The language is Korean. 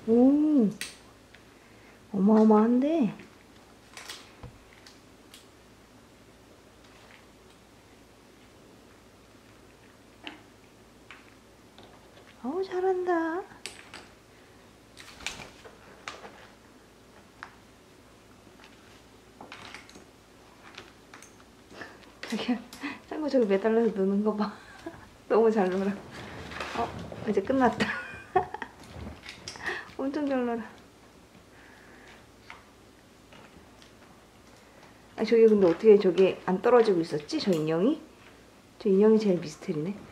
오, 어마어마한데? 어우, 잘한다. 자기야, 짱구 저기 매달려서 노는 거 봐. 너무 잘 놀아. 이제 끝났다. 엄청 잘 놀아. 아, 저기 근데 어떻게 저게 안 떨어지고 있었지? 저 인형이? 저 인형이 제일 미스테리네.